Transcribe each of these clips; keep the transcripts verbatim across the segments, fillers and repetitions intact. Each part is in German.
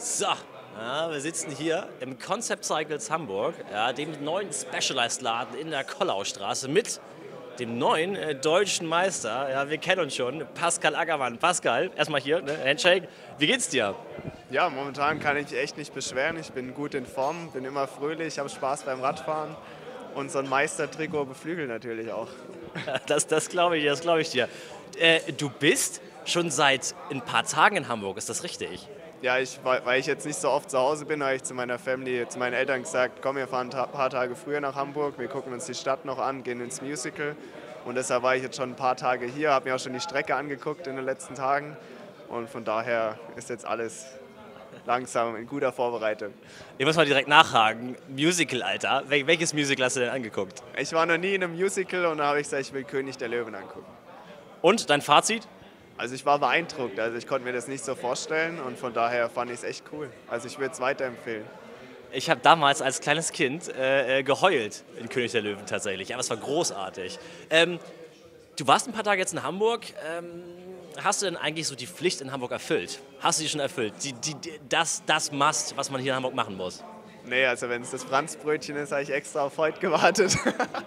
So, ja, wir sitzen hier im Concept Cycles Hamburg, ja, dem neuen Specialized-Laden in der Kollaustraße mit dem neuen äh, deutschen Meister. Ja, wir kennen uns schon, Pascal Ackermann. Pascal, erstmal hier, ne, Handshake. Wie geht's dir? Ja, momentan kann ich mich echt nicht beschweren. Ich bin gut in Form, bin immer fröhlich, habe Spaß beim Radfahren und so ein Meistertrikot beflügelt natürlich auch. Das, das glaube ich, das glaube ich dir. Äh, du bist schon seit ein paar Tagen in Hamburg, ist das richtig? Ja, ich, weil ich jetzt nicht so oft zu Hause bin, habe ich zu meiner Family, zu meinen Eltern gesagt, komm, wir fahren ein paar Tage früher nach Hamburg, wir gucken uns die Stadt noch an, gehen ins Musical. Und deshalb war ich jetzt schon ein paar Tage hier, habe mir auch schon die Strecke angeguckt in den letzten Tagen. Und von daher ist jetzt alles langsam in guter Vorbereitung. Ich muss mal direkt nachhaken. Musical, Alter. Wel welches Musical hast du denn angeguckt? Ich war noch nie in einem Musical und da habe ich gesagt, ich will König der Löwen angucken. Und dein Fazit? Also ich war beeindruckt, also ich konnte mir das nicht so vorstellen und von daher fand ich es echt cool. Also ich würde es weiterempfehlen. Ich habe damals als kleines Kind äh, geheult in König der Löwen tatsächlich, aber es war großartig. Ähm, du warst ein paar Tage jetzt in Hamburg. Ähm, hast du denn eigentlich so die Pflicht in Hamburg erfüllt? Hast du die schon erfüllt? Die, die, die, das, das Must, was man hier in Hamburg machen muss? Nee, also wenn es das Franzbrötchen ist, habe ich extra auf heute gewartet.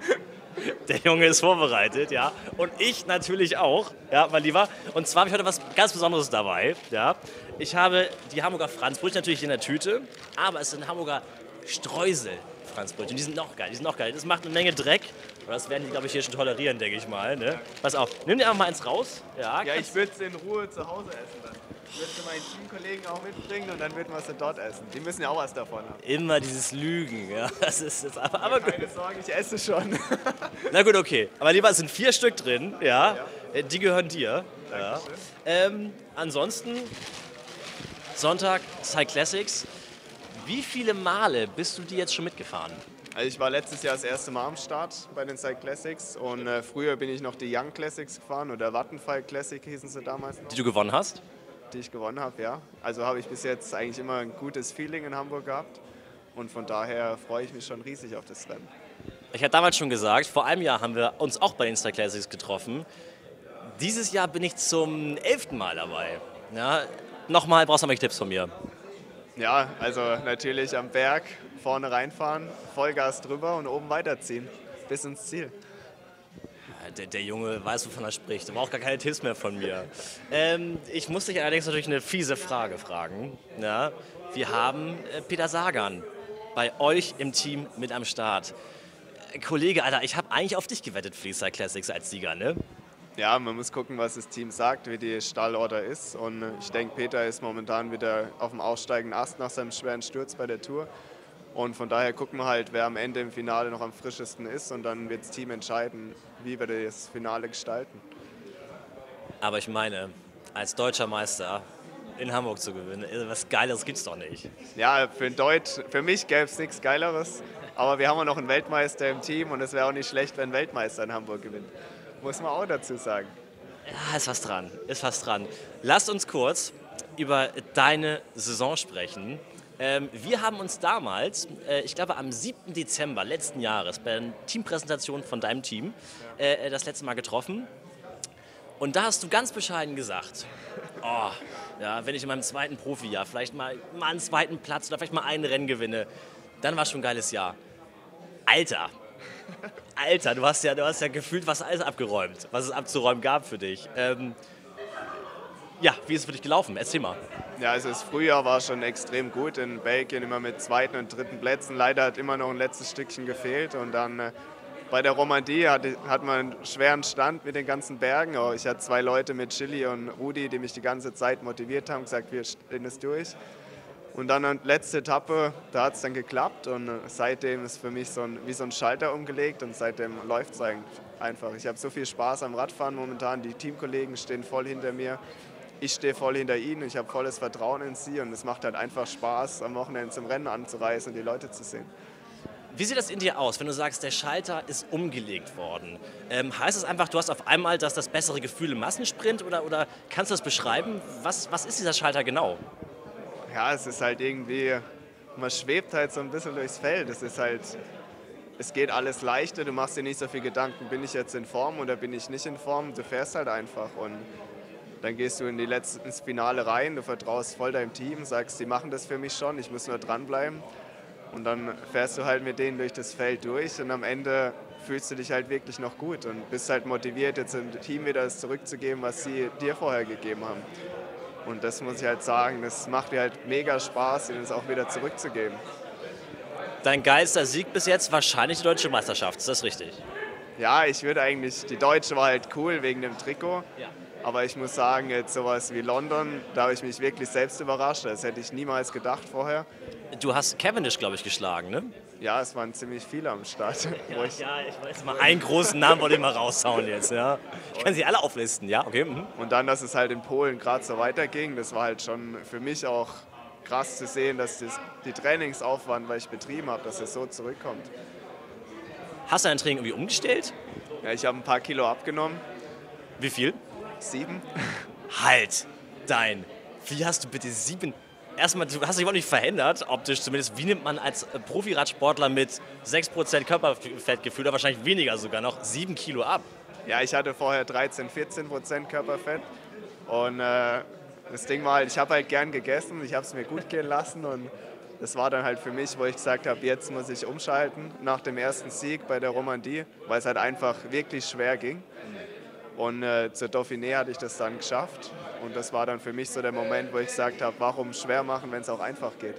Der Junge ist vorbereitet, ja. Und ich natürlich auch, ja, mein Lieber. Und zwar habe ich heute was ganz Besonderes dabei, ja. Ich habe die Hamburger Franzbrötchen natürlich in der Tüte, aber es sind Hamburger Streusel-Franzbrötchen. Die sind noch geil, die sind noch geil. Das macht eine Menge Dreck. Aber das werden die, glaube ich, hier schon tolerieren, denke ich mal. Ne? Pass auf, nimm dir einfach mal eins raus. Ja, ja ich würde es in Ruhe zu Hause essen dann. Ich würde es meinen Teamkollegen auch mitbringen und dann würden wir es dort essen. Die müssen ja auch was davon haben. Immer dieses Lügen, ja. Das ist jetzt aber, aber gut. Keine Sorge, ich esse schon. Na gut, okay. Aber lieber, es sind vier Stück drin, ja. ja. Die gehören dir. Ja. Ähm, ansonsten, Sonntag, Cyclassics. Wie viele Male bist du die jetzt schon mitgefahren? Also ich war letztes Jahr das erste Mal am Start bei den Cyclassics und äh, früher bin ich noch die Young Classics gefahren oder Vattenfall Classic hießen sie damals noch. Die du gewonnen hast? Die ich gewonnen habe, ja. Also habe ich bis jetzt eigentlich immer ein gutes Feeling in Hamburg gehabt und von daher freue ich mich schon riesig auf das Rennen. Ich hatte damals schon gesagt, vor einem Jahr haben wir uns auch bei den Insta Classics getroffen. Dieses Jahr bin ich zum elften Mal dabei. Ja, nochmal, brauchst du noch welche Tipps von mir? Ja, also natürlich am Berg vorne reinfahren, Vollgas drüber und oben weiterziehen bis ins Ziel. Der, der Junge weiß, wovon er spricht. Er braucht gar keine Tipps mehr von mir. Ähm, ich muss dich allerdings natürlich eine fiese Frage fragen. Ja, wir haben äh, Peter Sagan bei euch im Team mit am Start. Äh, Kollege, Alter, ich habe eigentlich auf dich gewettet für die Cyclassics als Sieger, ne? Ja, man muss gucken, was das Team sagt, wie die Stallorder ist. Und ich denke, Peter ist momentan wieder auf dem aufsteigenden Ast nach seinem schweren Sturz bei der Tour. Und von daher gucken wir halt, wer am Ende im Finale noch am frischesten ist. Und dann wird das Team entscheiden, wie wir das Finale gestalten. Aber ich meine, als deutscher Meister in Hamburg zu gewinnen, was Geileres gibt's doch nicht. Ja, für, Deut für mich gäbe es nichts Geileres. Aber wir haben ja noch einen Weltmeister im Team und es wäre auch nicht schlecht, wenn ein Weltmeister in Hamburg gewinnt. Muss man auch dazu sagen. Ja, ist was dran, ist was dran. Lasst uns kurz über deine Saison sprechen. Ähm, wir haben uns damals, äh, ich glaube am siebten Dezember letzten Jahres, bei der Teampräsentation von deinem Team, äh, das letzte Mal getroffen. Und da hast du ganz bescheiden gesagt, oh, ja, wenn ich in meinem zweiten Profijahr vielleicht mal, mal einen zweiten Platz oder vielleicht mal ein Rennen gewinne, dann war schon ein geiles Jahr. Alter, Alter, du hast ja, du hast ja gefühlt was alles abgeräumt, was es abzuräumen gab für dich. Ähm, ja, wie ist es für dich gelaufen? Erzähl mal. Ja, also das Frühjahr war schon extrem gut in Belgien, immer mit zweiten und dritten Plätzen. Leider hat immer noch ein letztes Stückchen gefehlt und dann äh, bei der Romandie hat, hat man einen schweren Stand mit den ganzen Bergen. Oh, ich hatte zwei Leute mit Chili und Rudi, die mich die ganze Zeit motiviert haben, gesagt, wir stehen es durch. Und dann die letzte Etappe, da hat es dann geklappt und seitdem ist für mich so ein, wie so ein Schalter umgelegt und seitdem läuft es einfach. Ich habe so viel Spaß am Radfahren momentan, die Teamkollegen stehen voll hinter mir, ich stehe voll hinter ihnen, ich habe volles Vertrauen in sie und es macht halt einfach Spaß, am Wochenende zum Rennen anzureisen und die Leute zu sehen. Wie sieht das in dir aus, wenn du sagst, der Schalter ist umgelegt worden? Ähm, heißt es einfach, du hast auf einmal das, das bessere Gefühl im Massensprint oder, oder kannst du das beschreiben? Was, was ist dieser Schalter genau? Ja, es ist halt irgendwie, man schwebt halt so ein bisschen durchs Feld. Es ist halt, es geht alles leichter, du machst dir nicht so viel Gedanken, bin ich jetzt in Form oder bin ich nicht in Form, du fährst halt einfach und Dann gehst du in die letzte, ins Finale rein, du vertraust voll deinem Team, sagst, die machen das für mich schon, ich muss nur dranbleiben. Und dann fährst du halt mit denen durch das Feld durch und am Ende fühlst du dich halt wirklich noch gut und bist halt motiviert, jetzt dem Team wieder das zurückzugeben, was sie dir vorher gegeben haben. Und das muss ich halt sagen, das macht mir halt mega Spaß, ihnen das auch wieder zurückzugeben. Dein geilster Sieg bis jetzt wahrscheinlich die Deutsche Meisterschaft, ist das richtig? Ja, ich würde eigentlich, die Deutsche war halt cool wegen dem Trikot. Ja. Aber ich muss sagen, jetzt sowas wie London, da habe ich mich wirklich selbst überrascht. Das hätte ich niemals gedacht vorher. Du hast Cavendish, glaube ich, geschlagen, ne? Ja, es waren ziemlich viele am Start. Ja, ich, ja, ich weiß mal, einen großen Namen wollte ich mal raushauen jetzt, ja. Ich kann sie alle auflisten, ja, okay. Mhm. Und dann, dass es halt in Polen gerade so weiterging, das war halt schon für mich auch krass zu sehen, dass das, die Trainingsaufwand, weil ich betrieben habe, dass es so zurückkommt. Hast du dein Training irgendwie umgestellt? Ja, ich habe ein paar Kilo abgenommen. Wie viel? Sieben. Halt dein. Wie hast du bitte sieben? Erstmal, du hast dich überhaupt nicht verändert, optisch zumindest. Wie nimmt man als Profiradsportler mit sechs Prozent Körperfettgefühl, oder wahrscheinlich weniger sogar noch, sieben Kilo ab? Ja, ich hatte vorher dreizehn, vierzehn Prozent Körperfett. Und äh, das Ding war halt, ich habe halt gern gegessen, ich habe es mir gut gehen lassen. Und das war dann halt für mich, wo ich gesagt habe, jetzt muss ich umschalten nach dem ersten Sieg bei der Romandie, weil es halt einfach wirklich schwer ging. Und äh, zur Dauphiné hatte ich das dann geschafft. Und das war dann für mich so der Moment, wo ich gesagt habe, warum schwer machen, wenn es auch einfach geht.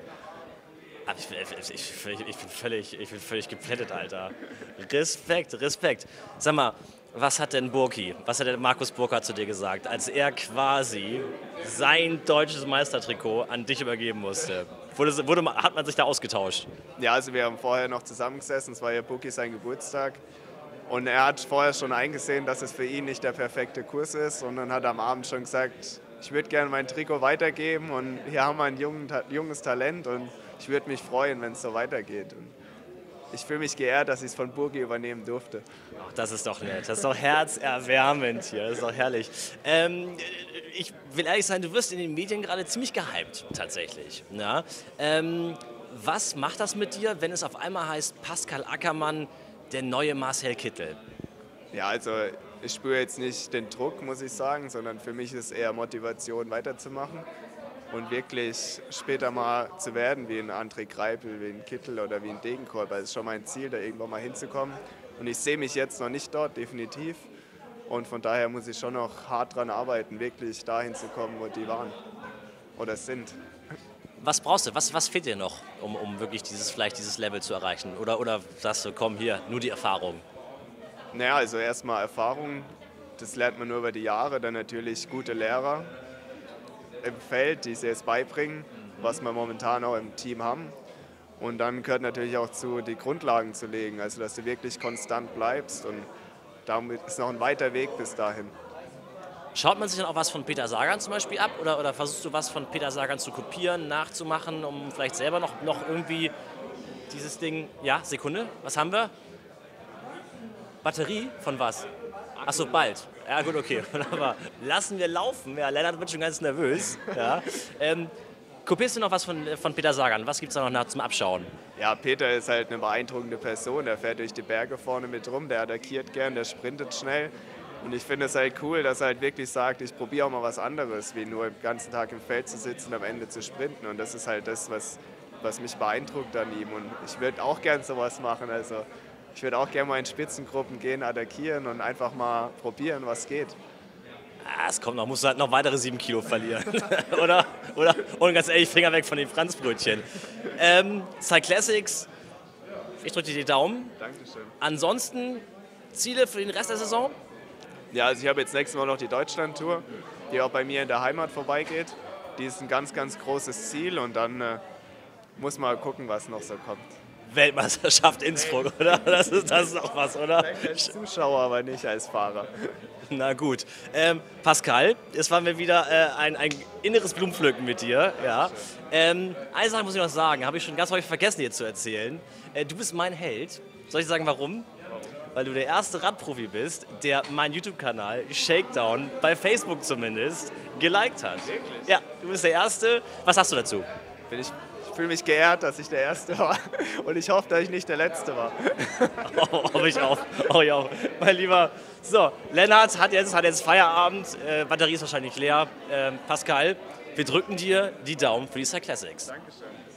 Ich, ich, ich, ich, bin völlig, ich bin völlig geplättet, Alter. Respekt, Respekt. Sag mal, was hat denn Burki, was hat denn Markus Burkhardt zu dir gesagt, als er quasi sein deutsches Meistertrikot an dich übergeben musste? Wurde, wurde, hat man sich da ausgetauscht? Ja, also wir haben vorher noch zusammengesessen, es war ja Burki sein Geburtstag. Und er hat vorher schon eingesehen, dass es für ihn nicht der perfekte Kurs ist. Und dann hat er am Abend schon gesagt, ich würde gerne mein Trikot weitergeben. Und hier haben wir ein jungen, junges Talent und ich würde mich freuen, wenn es so weitergeht. Und ich fühle mich geehrt, dass ich es von Burki übernehmen durfte. Ach, das ist doch nett, das ist doch herzerwärmend hier, das ist doch herrlich. Ähm, ich will ehrlich sein, du wirst in den Medien gerade ziemlich gehypt, tatsächlich. Ja? Ähm, was macht das mit dir, wenn es auf einmal heißt, Pascal Ackermann, der neue Marcel Kittel? Ja, also ich spüre jetzt nicht den Druck, muss ich sagen, sondern für mich ist eher Motivation, weiterzumachen und wirklich später mal zu werden wie ein André Greipel, wie ein Kittel oder wie ein Degenkolb. Das ist schon mein Ziel, da irgendwann mal hinzukommen. Und ich sehe mich jetzt noch nicht dort, definitiv. Und von daher muss ich schon noch hart dran arbeiten, wirklich dahin zu kommen, wo die waren oder sind. Was brauchst du? Was, was fehlt dir noch, um, um wirklich dieses, vielleicht dieses Level zu erreichen? Oder, oder sagst du, komm hier, nur die Erfahrung? Naja, also erstmal Erfahrung, das lernt man nur über die Jahre. Dann natürlich gute Lehrer im Feld, die es jetzt beibringen, was wir momentan auch im Team haben. Und dann gehört natürlich auch zu, die Grundlagen zu legen, also dass du wirklich konstant bleibst. Und damit ist noch ein weiter Weg bis dahin. Schaut man sich dann auch was von Peter Sagan zum Beispiel ab oder, oder versuchst du was von Peter Sagan zu kopieren, nachzumachen, um vielleicht selber noch, noch irgendwie dieses Ding, ja, Sekunde, was haben wir? Batterie von was? Achso, bald. Ja gut, okay, wunderbar. Lassen wir laufen, ja, Lennart wird schon ganz nervös. Ja. Ähm, kopierst du noch was von, von Peter Sagan? Was gibt es da noch nach zum Abschauen? Ja, Peter ist halt eine beeindruckende Person, der fährt durch die Berge vorne mit rum, der attackiert gern, der sprintet schnell. Und ich finde es halt cool, dass er halt wirklich sagt, ich probiere auch mal was anderes, wie nur den ganzen Tag im Feld zu sitzen und am Ende zu sprinten. Und das ist halt das, was, was mich beeindruckt an ihm. Und ich würde auch gern sowas machen. Also ich würde auch gerne mal in Spitzengruppen gehen, attackieren und einfach mal probieren, was geht. Ah, es kommt noch, musst du halt noch weitere sieben Kilo verlieren. Oder? Oder? Und ganz ehrlich, Finger weg von den Franzbrötchen. Ähm, Cyclassics, ich drücke dir die Daumen. Dankeschön. Ansonsten Ziele für den Rest der Saison? Ja, also ich habe jetzt nächstes Mal noch die Deutschland-Tour, die auch bei mir in der Heimat vorbeigeht. Die ist ein ganz, ganz großes Ziel und dann äh, muss man gucken, was noch so kommt. Weltmeisterschaft Innsbruck, oder? Das ist, das ist auch was, oder? Als Zuschauer, aber nicht als Fahrer. Na gut. Ähm, Pascal, es war mir wieder äh, ein, ein inneres Blumenpflücken mit dir. Ja. Ähm, eine Sache muss ich noch sagen, habe ich schon ganz häufig vergessen, dir zu erzählen. Äh, du bist mein Held. Soll ich sagen, warum? Weil du der erste Radprofi bist, der meinen YouTube-Kanal Shakedown, bei Facebook zumindest, geliked hat. Wirklich? Ja, du bist der Erste. Was sagst du dazu? Bin ich, fühle mich geehrt, dass ich der Erste war und ich hoffe, dass ich nicht der Letzte war. Oh, hoffe ich auch, hoffe ich auch. Mein Lieber, so, Lennart hat jetzt, hat jetzt Feierabend, äh, Batterie ist wahrscheinlich leer. Ähm, Pascal, wir drücken dir die Daumen für die Cyclassics. Dankeschön.